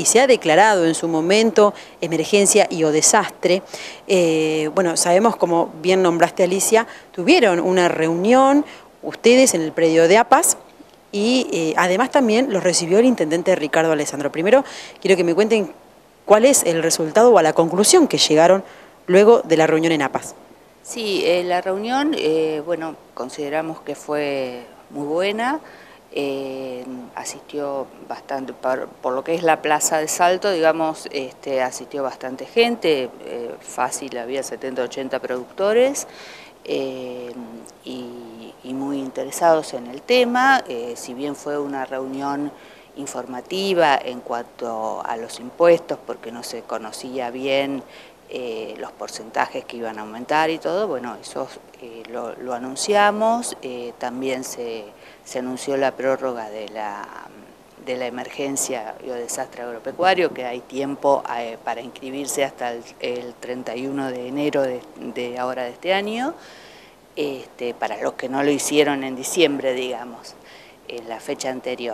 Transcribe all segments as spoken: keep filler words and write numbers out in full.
se ha declarado en su momento emergencia y o desastre. Eh, bueno, sabemos, como bien nombraste, Alicia, tuvieron una reunión ustedes en el predio de APAS y eh, además también los recibió el intendente Ricardo Alessandro. Primero, quiero que me cuenten cuál es el resultado o a la conclusión que llegaron luego de la reunión en APAS. Sí, eh, la reunión, eh, bueno, consideramos que fue muy buena. Eh, asistió bastante, por, por lo que es la Plaza de Salto, digamos, este, asistió bastante gente, eh, fácil, había setenta, ochenta productores eh, y, y muy interesados en el tema. Eh, si bien fue una reunión informativa en cuanto a los impuestos, porque no se conocía bien eh, los porcentajes que iban a aumentar y todo, bueno, eso eh, lo, lo anunciamos. Eh, también se, se anunció la prórroga de la, de la emergencia o desastre agropecuario, que hay tiempo eh, para inscribirse hasta el, el treinta y uno de enero de, de ahora de este año, este, para los que no lo hicieron en diciembre, digamos, en la fecha anterior.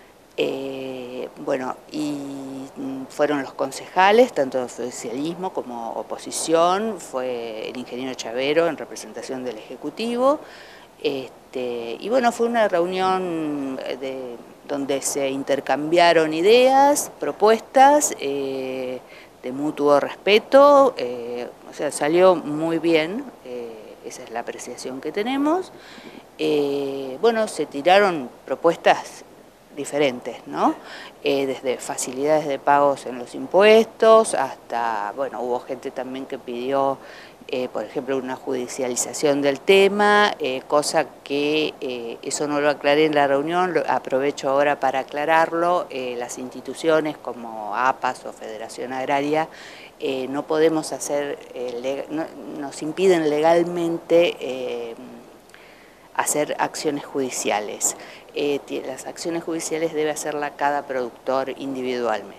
Eh, bueno, y fueron los concejales, tanto de oficialismo como oposición, fue el ingeniero Chavero en representación del Ejecutivo, este, y bueno, fue una reunión de, donde se intercambiaron ideas, propuestas, eh, de mutuo respeto, eh, o sea, salió muy bien, eh, esa es la apreciación que tenemos. Eh, bueno, se tiraron propuestas diferentes, ¿no? Eh, desde facilidades de pagos en los impuestos hasta, bueno, hubo gente también que pidió, eh, por ejemplo, una judicialización del tema, eh, cosa que eh, eso no lo aclaré en la reunión, lo aprovecho ahora para aclararlo. Eh, las instituciones como APAS o Federación Agraria eh, no podemos hacer, eh, no, nos impiden legalmente eh, hacer acciones judiciales. Eh, las acciones judiciales debe hacerla cada productor individualmente.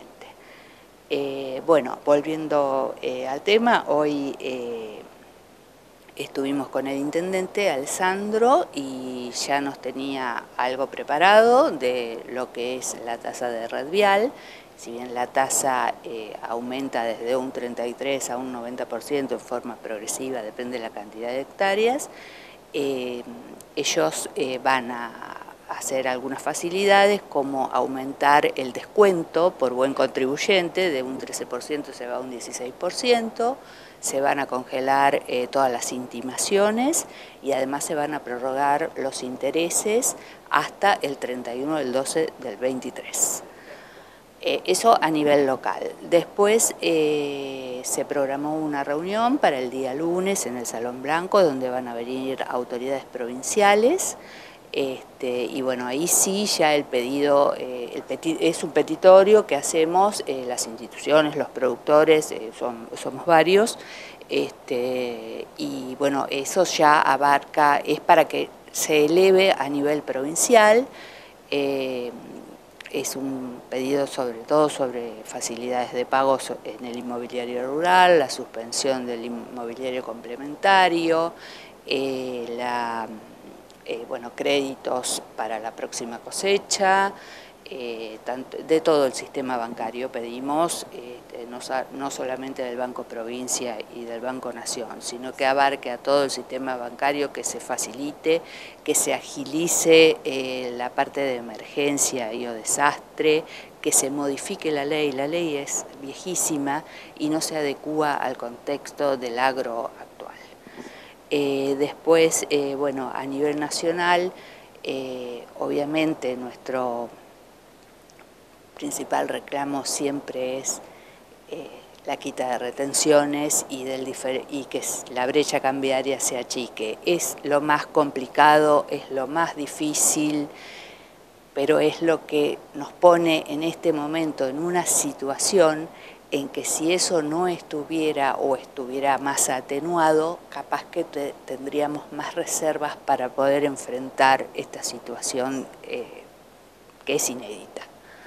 Eh, bueno, volviendo eh, al tema, hoy eh, estuvimos con el intendente Alessandro y ya nos tenía algo preparado de lo que es la tasa de red vial. Si bien la tasa eh, aumenta desde un treinta y tres a un noventa por ciento en forma progresiva, depende de la cantidad de hectáreas, eh, ellos eh, van a hacer algunas facilidades como aumentar el descuento por buen contribuyente, de un trece por ciento se va a un dieciséis por ciento, se van a congelar eh, todas las intimaciones y además se van a prorrogar los intereses hasta el treinta y uno del doce del veintitrés. Eh, eso a nivel local. Después eh, se programó una reunión para el día lunes en el Salón Blanco, donde van a venir autoridades provinciales. Este, y bueno, ahí sí ya el pedido, eh, el peti es un petitorio que hacemos eh, las instituciones, los productores, eh, son, somos varios, este, y bueno, eso ya abarca, es para que se eleve a nivel provincial. Eh, Es un pedido sobre todo sobre facilidades de pago en el inmobiliario rural, la suspensión del inmobiliario complementario, eh, la, eh, bueno, créditos para la próxima cosecha, eh, tanto, de todo el sistema bancario pedimos, eh, no, no solamente del Banco Provincia y del Banco Nación, sino que abarque a todo el sistema bancario, que se facilite, que se agilice eh, la parte de emergencia y o desastre, que se modifique la ley. La ley es viejísima y no se adecúa al contexto del agro actual. Eh, después, eh, bueno, a nivel nacional, eh, obviamente nuestro principal reclamo siempre es eh, la quita de retenciones y, del y que la brecha cambiaria se achique. Es lo más complicado, es lo más difícil, pero es lo que nos pone en este momento en una situación en que si eso no estuviera o estuviera más atenuado, capaz que te, tendríamos más reservas para poder enfrentar esta situación eh, que es inédita.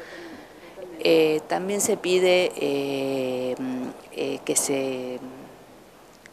Eh, también se pide eh, eh, que se,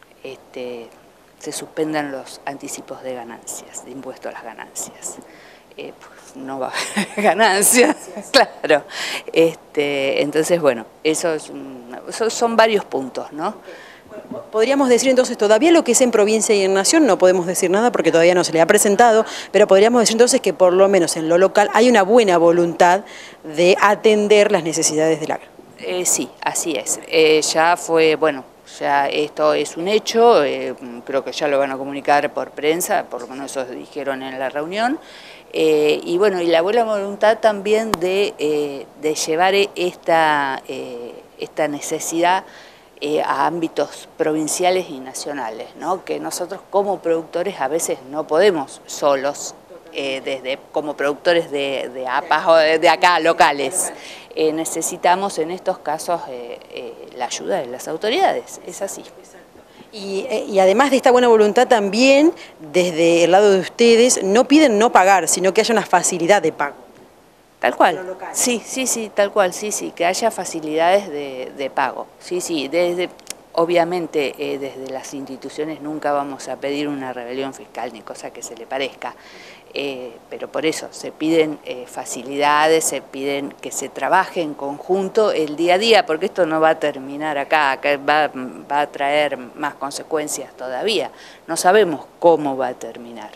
este, se suspendan los anticipos de ganancias, de impuesto a las ganancias. eh, pues no va a haber ganancia, claro. Este, entonces, bueno, eso es un, eso son varios puntos, ¿no? Podríamos decir entonces, todavía lo que es en provincia y en nación no podemos decir nada porque todavía no se le ha presentado, pero podríamos decir entonces que por lo menos en lo local hay una buena voluntad de atender las necesidades del agro. Eh, sí, así es. Eh, ya fue, bueno, ya esto es un hecho, eh, creo que ya lo van a comunicar por prensa, por lo menos eso dijeron en la reunión. Eh, y bueno, y la buena voluntad también de, eh, de llevar esta, eh, esta necesidad eh, a ámbitos provinciales y nacionales, ¿no? Que nosotros como productores a veces no podemos solos, eh, desde como productores de, de A P A o de, de acá, locales. Eh, necesitamos en estos casos eh, eh, la ayuda de las autoridades, es así. Y, y además de esta buena voluntad también, desde el lado de ustedes, no piden no pagar, sino que haya una facilidad de pago. Tal cual, sí, sí, sí, tal cual, sí, sí, que haya facilidades de, de pago, sí, sí, desde, obviamente eh, desde las instituciones nunca vamos a pedir una rebelión fiscal ni cosa que se le parezca, eh, pero por eso se piden eh, facilidades, se piden que se trabaje en conjunto el día a día, porque esto no va a terminar acá, acá va, va a traer más consecuencias todavía, no sabemos cómo va a terminar.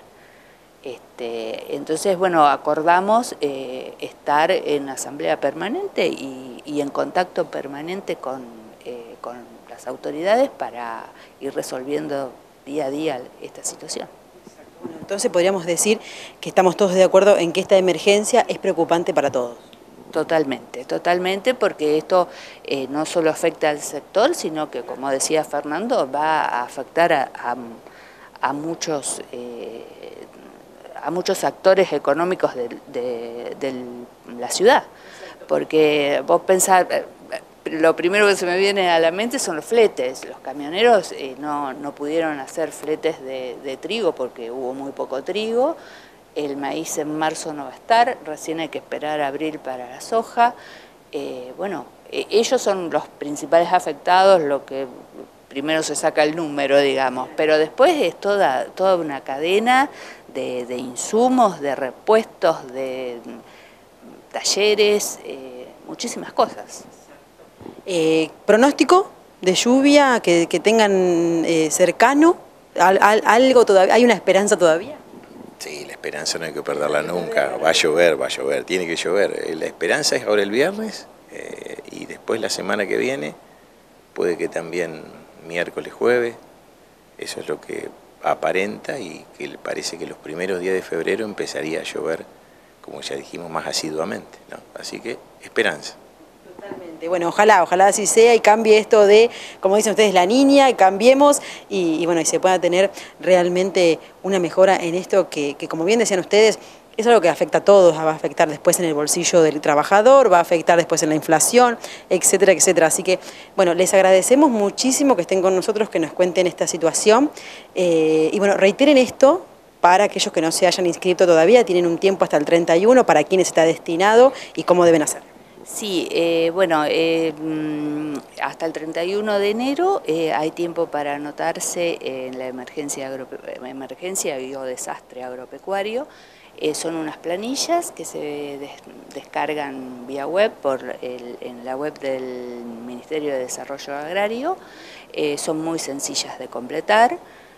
Este, entonces, bueno, acordamos eh, estar en asamblea permanente y, y en contacto permanente con, eh, con las autoridades para ir resolviendo día a día esta situación. Bueno, entonces podríamos decir que estamos todos de acuerdo en que esta emergencia es preocupante para todos. Totalmente, totalmente, porque esto eh, no solo afecta al sector, sino que, como decía Fernando, va a afectar a, a, a muchos... Eh, a muchos actores económicos de, de, de la ciudad, porque vos pensás, lo primero que se me viene a la mente son los fletes, los camioneros eh, no, no pudieron hacer fletes de, de trigo porque hubo muy poco trigo, el maíz en marzo no va a estar, recién hay que esperar a abril para la soja, eh, bueno, eh, ellos son los principales afectados, lo que primero se saca el número, digamos, pero después es toda, toda una cadena de, de insumos, de repuestos, de talleres, eh, muchísimas cosas. Eh, ¿Pronóstico de lluvia que, que tengan eh, cercano? ¿Al, al, algo todavía? ¿Hay una esperanza todavía? Sí, la esperanza no hay que perderla nunca, va a llover, va a llover, tiene que llover. La esperanza es ahora el viernes eh, y después la semana que viene, puede que también miércoles, jueves, eso es lo que aparenta y que parece que los primeros días de febrero empezaría a llover, como ya dijimos, más asiduamente, ¿no? Así que esperanza. Totalmente. Bueno, ojalá, ojalá así sea y cambie esto de, como dicen ustedes, la niña, y cambiemos y, y bueno, y se pueda tener realmente una mejora en esto que, que como bien decían ustedes, es algo que afecta a todos, va a afectar después en el bolsillo del trabajador, va a afectar después en la inflación, etcétera, etcétera. Así que, bueno, les agradecemos muchísimo que estén con nosotros, que nos cuenten esta situación. Eh, y bueno, reiteren esto para aquellos que no se hayan inscrito todavía, tienen un tiempo hasta el treinta y uno, para quienes está destinado y cómo deben hacer. Sí, eh, bueno, eh, hasta el treinta y uno de enero eh, hay tiempo para anotarse en la emergencia, agrope emergencia o desastre agropecuario. Eh, son unas planillas que se des descargan vía web por el, en la web del Ministerio de Desarrollo Agrario. Eh, son muy sencillas de completar.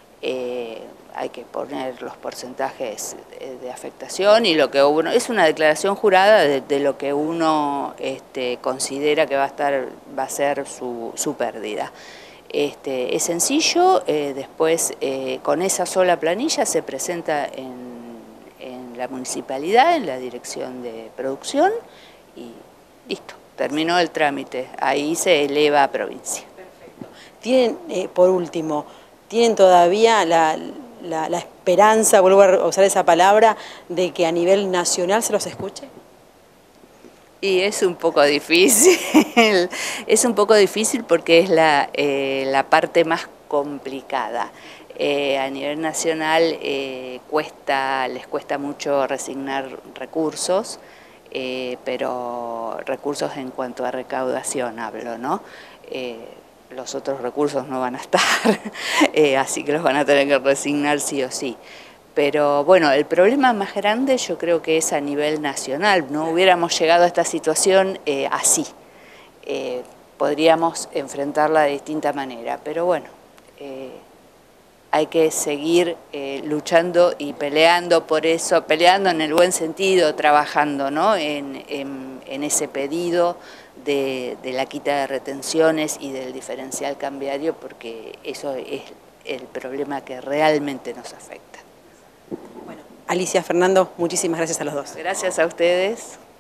Eh, hay que poner los porcentajes de, de afectación y lo que uno, es una declaración jurada de, de lo que uno este, considera que va a estar, va a ser su, su pérdida. Este, es sencillo, eh, después eh, con esa sola planilla se presenta en, en la municipalidad, en la dirección de producción y listo, terminó el trámite, ahí se eleva a provincia. Perfecto. Tienen, eh, por último, ¿tienen todavía la, la, la esperanza, vuelvo a usar esa palabra, de que a nivel nacional se los escuche? Y es un poco difícil, es un poco difícil porque es la, eh, la parte más complicada. Eh, a nivel nacional eh, cuesta, les cuesta mucho resignar recursos, eh, pero recursos en cuanto a recaudación hablo, ¿no? Eh, los otros recursos no van a estar, eh, así que los van a tener que resignar sí o sí. Pero bueno, el problema más grande yo creo que es a nivel nacional. No hubiéramos llegado a esta situación eh, así. Eh, podríamos enfrentarla de distinta manera, pero bueno, eh, hay que seguir eh, luchando y peleando por eso, peleando en el buen sentido, trabajando, ¿no? en, en, en ese pedido de, de la quita de retenciones y del diferencial cambiario, porque eso es el problema que realmente nos afecta. Bueno, Alicia, Fernando, muchísimas gracias a los dos. Gracias a ustedes.